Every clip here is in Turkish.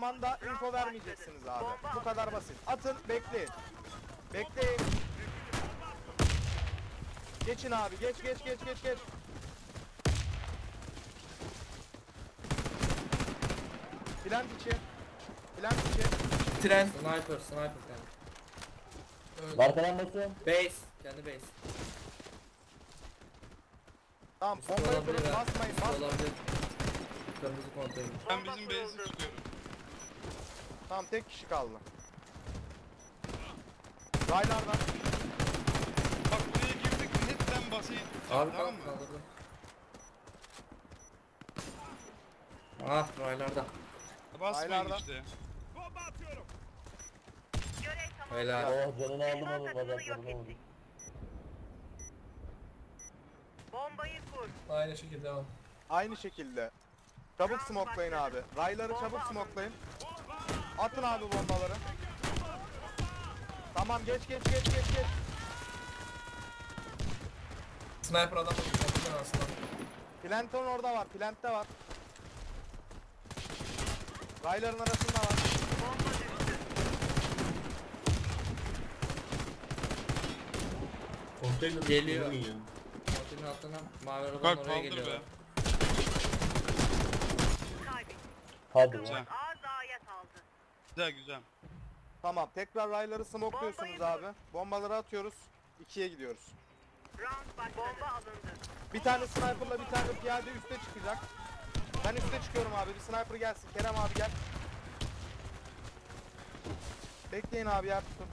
zaman da info vermeyeceksiniz abi. Bu kadar basit. Atın, bekleyin. Bekleyin. Geçin abi, geç. Plant içi. Tren. Sniper yani. Arkadan basıyorum. Base. Kendi base. Tamam, Üstü bombayı olabilir kurun, ha. basmayın, Üstü basmayın. olabilir. Kırmızı konteyner. Ben bizim base'i tutuyorum. Tamam, tek kişi kaldı. Raylardan. Bak buraya girdik netten basayım. Abi Tamam mı? kaldırdım. Ah raylarda. Basmayın Aylardan. işte. Helal. Oh canını aldım oğlum bacaklarını vurdum. Bombayı kur. Aynı şekilde devam. Aynı şekilde. Çabuk smoklayın abi. Rayları çabuk smoklayın. Atın abi bombaları. Tamam, geç. Sniper adam kapıdan aslında. Planton orada var, plantte var. Rayların arasında var. Konteyner Geliyor. ya. Konteyner altına mavi arabanın Bak oraya kaldır geliyor. be. Hadi Güzel. lan. Az A'ya saldı. Güzel. Tamam, tekrar rayları smokluyorsunuz abi. Bombaları atıyoruz. 2'ye gidiyoruz. Round başladı. Bomba alındı. Bir tane sniperla bir tane piyade üste çıkacak. Ben üste çıkıyorum abi. Bir sniper gelsin. Kerem abi gel. Bekleyin abi, yer tutun.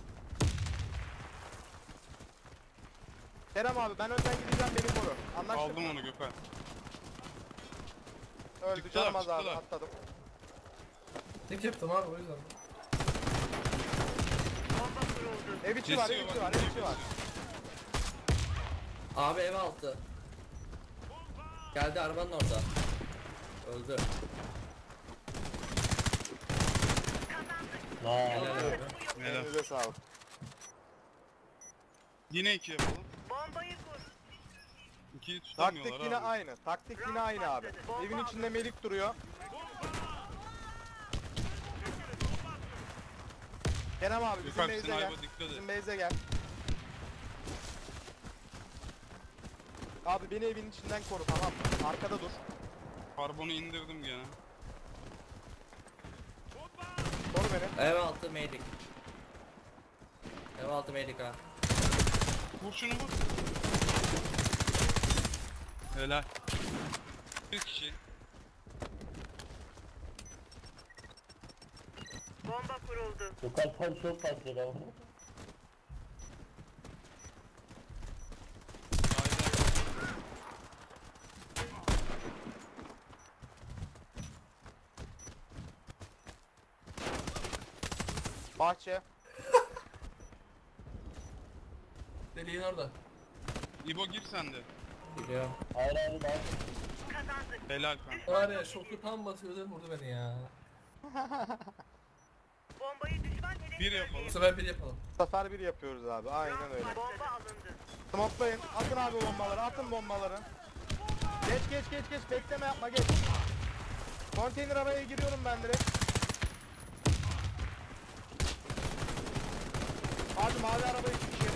Kerem abi, ben önden gideceğim, beni koru. Anlaştık Aldım mı? onu Gökhan. Öldü, Çıktılar, canım az abi, çıktılar. atladım. Tek yaptım abi o yüzden. Bomba kuruldu. Ev içi var, ev içi var, ev içi var. Abi ev altı. Geldi arabanın orada. Öldü. Helal. Helal. Elinize sağlık. Yine 2 yapalım. Bombayı kur. 2'yi tutamıyorlar Taktik yine abi. aynı. Taktik yine aynı abi. Evin içinde Melik duruyor. Kerem abi, bizim Gökhan base'e gel. sniper dikkat et. Bizim base'e gel. Abi beni evin içinden koru, tamam mı? Arkada dur. Karbonu indirdim gene. Koru beni. Ev altı medik. Ev altı medik ha. Vur şunu vur. Helal. Bir kişi. Bomba kuruldu. Yukarıdan çok başladı ama. Bahçe. Deliğin orada. İbo gir sen de. Gidiyor. Hayır abi daha Kazandık. Helal kanka. Var ya şoku tam basıyordu vurdu beni ya. Bombayı düşman hedefi Bir yapalım. Bu sefer bir yapalım. Bu sefer bir yapıyoruz abi, aynen öyle. Bomba alındı. Smoklayın, atın abi bombaları, atın bombaları. Geç, bekleme yapma, geç. Konteyner araya giriyorum ben direkt. Abi mavi araba iki kişi.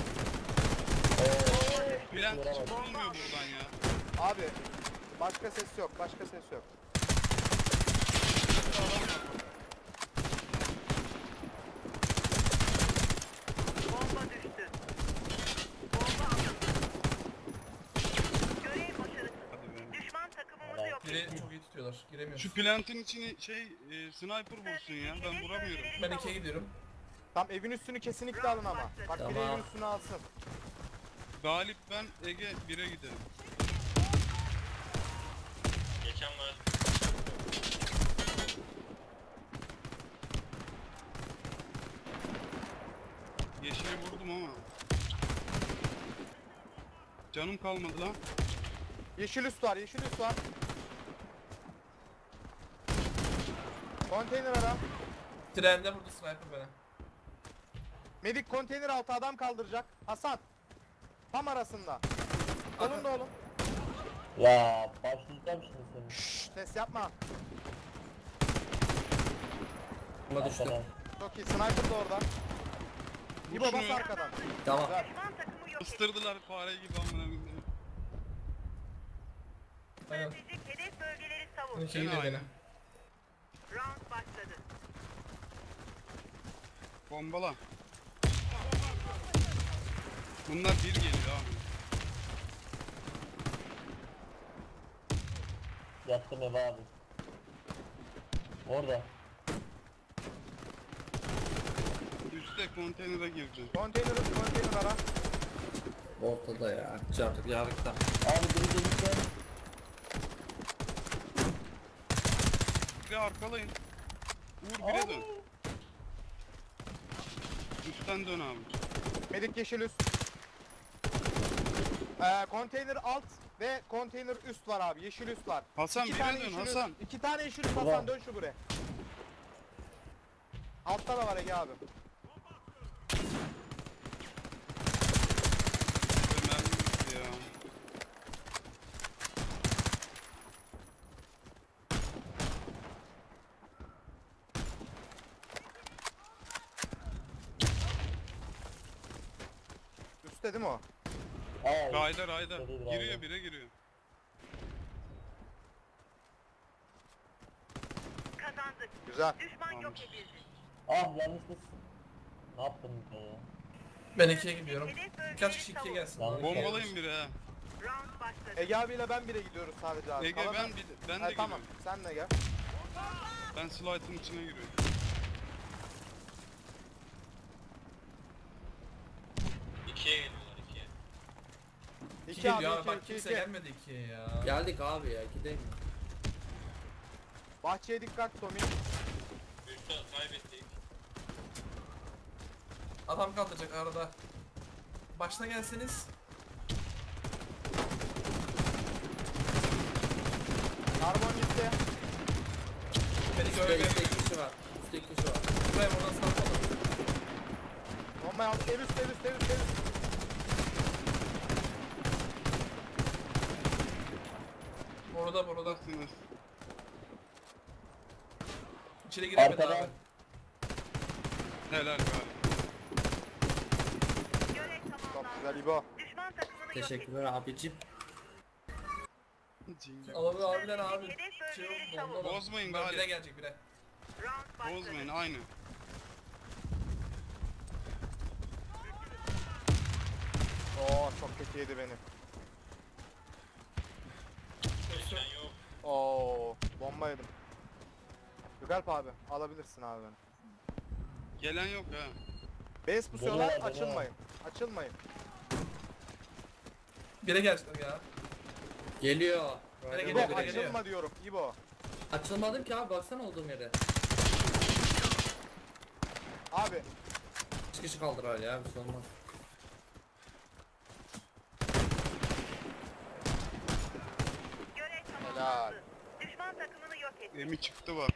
Plant çıkılmıyor buradan ya. Abi başka ses yok, başka ses yok. Bomba düştü. Bomba alındı. Görev başarısız. Hadi be. Düşman takımımızı yok Biri etti. çok iyi tutuyorlar. Giremiyoruz. Şu plantin içini sniper bulsun ya. Ben vuramıyorum. Ben ikiye gidiyorum. Tam evin üstünü kesinlikle alın ama. Bak biri Tamam. evin üstünü alsın. Galip ben Ege 1'e gidelim. Geçen var. Yeşili vurdum ama. Canım kalmadı lan. Yeşil üst var, yeşil üst var. Konteyner ara. Trende vurdu sniper bana. Medik konteyner altı adam kaldıracak. Hasan. Tam arasında. Solunda oğlum. Ya başlayacağım şimdi seni. Şşş, ses yapma. Ama düştü. Arkadan. Çok iyi. Sniper da orada. İbo bas Şunu. arkadan. Tamam. Güzel. Düşman takımı yok edildi. Istırdılar fare gibi amına koyayım. Aynen. Stratejik hedef bölgeleri savun. Bunun şeyi de Aynen. beni. Round başladı. Bombala. Bunlar bir geliyor abi. Yattım eve abi. Orada. Üste konteynere girdi. Konteyner ara. Ortada ya. Çarptık yarıkta. Abi biri delikte. Bir arkalayın. Uğur bire dön. Üstten dön abi. Medik yeşil üst. Konteyner alt ve konteyner üst var abi. Yeşil üst var. Hasan İki bire tane dön yeşil Hasan. Üst. 2 tane yeşil üst Ulan. Hasan dön şu buraya. Altta da var Ege abi. Mermi bitti ya. Üstte değil mi o? Aa, Rayda rayda. Seri bir Giriyor rayda. bire giriyor. Kazandık. Güzel. Düşman yok Tamam. edildi. Ah yanlış kız. Ne yaptım ben ya? Ben 2'ye gidiyorum. Hedef bölgeleri Birkaç kişi 2'ye savun. gelsin. Yalnız Bana ikiye Bombalayın bire ha. Round başladı. Ege abiyle ben bire gidiyoruz sadece abi. Ege Ama ben de tamam giriyorum. sen de gel. Ben slide'ın içine giriyorum. İki 2 abi geliyor abi 2 bak 2 kimse 2. gelmedi 2'ye ya. Geldik abi ya. 2 değil mi? Bahçeye dikkat Tommy. Adam kaldıracak arada. Başına gelseniz. Karbon gitti. Beni Üstte görmüyor. 2 kişi var. Üstte 2 kişi var. Buraya buradan sarkalım. Bombayı al. Ev üst ev üst ev üst ev üst. Burada. Buradasınız. İçeri giremedi Arkadan. abi. Helal galiba. Görev Çok tamamlandı. güzel İbo. Düşman takımını yok edildi. Teşekkürler abicim. Abi abiler abi. Hedef Şey bölgeleri oldu, savun. ondan. Bozmayın Bunlar gari. bire gelecek bire. Round başladı. Bozmayın aynı. Oo çok kötü yedi beni. Oo bomba yedim. Gökalp abi alabilirsin abi beni. Gelen yok ha. Base pusuyorlar Geliyor, açılmayın. Açılmayın. Bire gelecekler ya. Geliyor. Nereye İbo geliyor, bire geliyor. açılma diyorum İbo. Açılmadım ki abi. Baksana olduğum yere. Abi 3 kişi kaldır öyle ya. Bir şey olmaz. Görev Helal. tamamlandı. Düşman takımını yok etti. Emi çıktı var.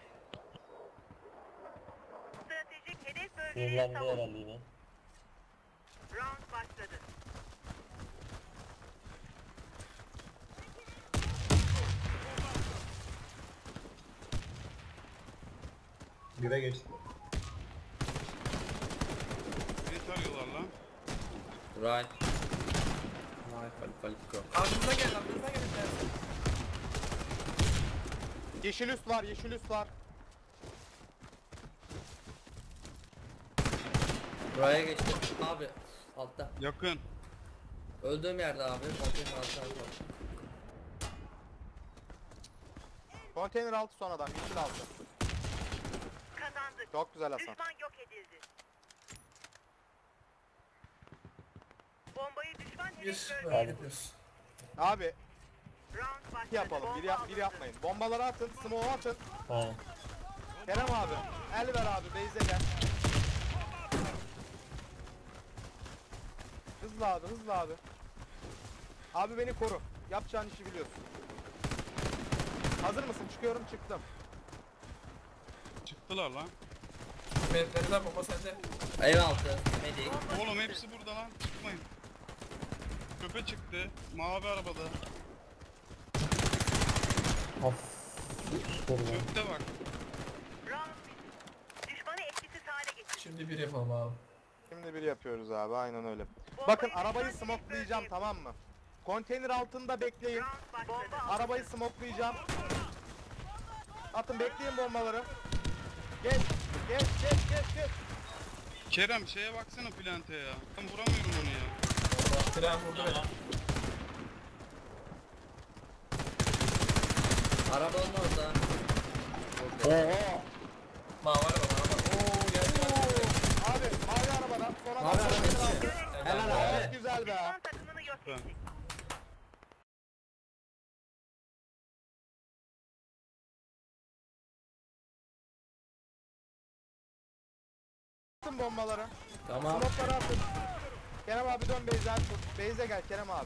Stratejik hedef bölgeleri Sinirlendi savun. herhalde yine. Round başladı. Bire geçti. Ne tarıyorlar lan? Right. Vay paliko. Ardınıza gel gelsin. yeşil üst var yeşil üst var. Buraya geçti. Abi. Altta. Yakın. Öldüğüm yerde abi. Konteyner altına. Konteyner altı son adam yeşil altı. Kazandık. Çok güzel Hasan. Düşman yok edildi. Bombayı düşman hedef Bir bölgeye böyle gidiyoruz. Abi Round başladı. bir yapalım Bomba bir alındı. yapmayın. Bombaları atın smoke atın. Ha. Kerem abi el ver abi base'e gel. Hızlı abi hızlı abi. Abi beni koru. Yapacağın işi biliyorsun. Hazır mısın? Çıkıyorum çıktım. Çıktılar lan. Mehmetler bomba sende. Ev altı. Medik. Oğlum hepsi burada lan. Çıkmayın. Köpe çıktı. Mavi arabada. Of. Sıkıştırdı. Köpte bak. Round bitti. Düşman Şimdi bir yapalım abi. Şimdi bir yapıyoruz abi, aynen öyle. Bombayı Bakın düşman arabayı hedef smoklayacağım, bölgeye- tamam mı? Konteyner altında bekleyin. Round başladı. Arabayı smoklayacağım. Atın, bekleyin bombaları. Geç, geç, geç, geç, geç. Kerem şeye baksana plante ya. Ben vuramıyorum onu ya. Tren vurdu beni. Arabanın orada. Oha. Mavi araba mavi. Ooo geldi geldi. Abi mavi arabadan sonra Mavi araba konteyner geçti. altı. Helal Çok abi. güzel be. Düşman takımını yok Ben. ettik. Atın bombaları. Tamam. Smokları atın. Kerem abi dön base'den tut. Base'e gel Kerem abi.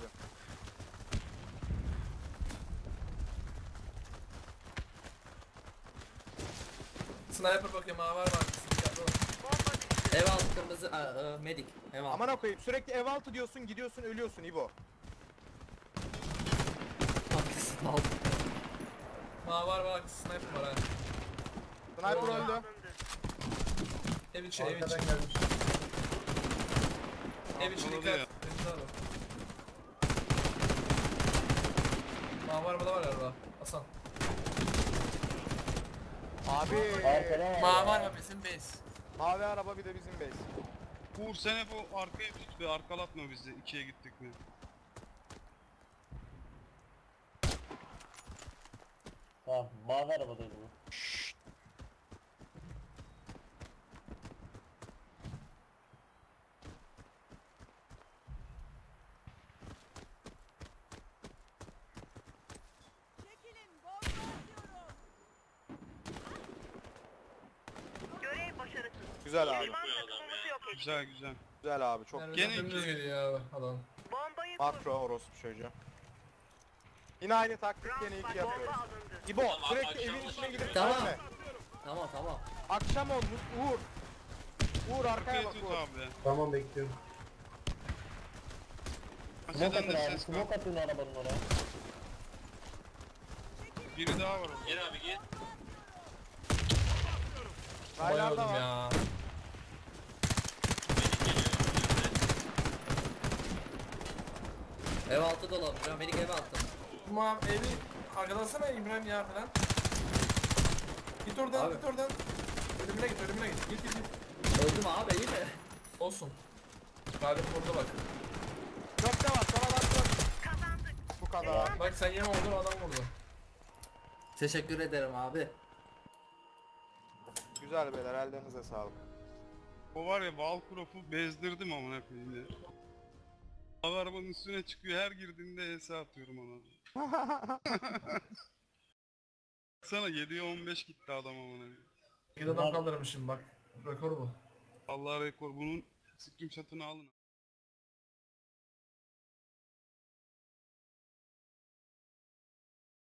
Sniper bakıyor mavi araba. Dikkatli ol. Bomba düştü. Ev altı kırmızı. Medik. Ev altı. Aman okuyayım, sürekli ev altı diyorsun, gidiyorsun ölüyorsun İbo. Haklısın aldım. Mavi araba sniper var ha. Sniper Oldu. öldü. Alındı. Ev içi ev içi. Arkadan gelmiş. Ev içi Atladı dikkat. ya. Temiz abi. Mavi arabada var galiba. Hasan. Abi Arkadan Mavi araba bizim base. mavi araba bir de bizim base. Uğur sen hep o arkaya tut ve arkalatma bizi. 2'ye gittik mi? Tamam, mavi arabadaydı bu. Görev başarısız. Güzel abi. Düşman takımımızı yok ettik. Güzel güzel. Güzel abi, çok Yani Gene dümdüz iki. geliyor abi adam. Bombayı kur. makro orospu çocuğu. Yine aynı taktik, Round yine iki başladı. yapıyoruz. Bomba alındı. İbo sürekli evin içine gidip Tamam. dönme. Tamam tamam. Akşam olmuş Uğur. Uğur arkaya Arkaya bak tut Uğur. abi. Tamam bekliyorum. Smoke Aşağıdan atın da abi, ses var. smoke atın arabanın oraya. Biri daha var orada. Raylarda Bayıldım var. ya. Ev altı dolanmış. Medik ev altı. Mavi evi arkalasana İbrahim ya falan. Git oradan Abi. git oradan. Ölümüne git ölümüne git. Git git git. Öldüm abi iyi mi? Olsun. Galip burada bak. Köfte var, sonra bak kök. Kazandık. Bu kadar. Bak sen yeme oldun adam vurdu. Teşekkür ederim abi. Güzel beyler, ellerinize sağlık. O var ya Valkurof'u bezdirdim amına koyayım ya. Abi arabanın üstüne çıkıyor, her girdiğinde HS atıyorum ona. Sana 7'ye 15 gitti adam amına koyayım. 2 adam kaldırmışım bak. Rekor bu. Allah rekor, bunun sikkim satını alın.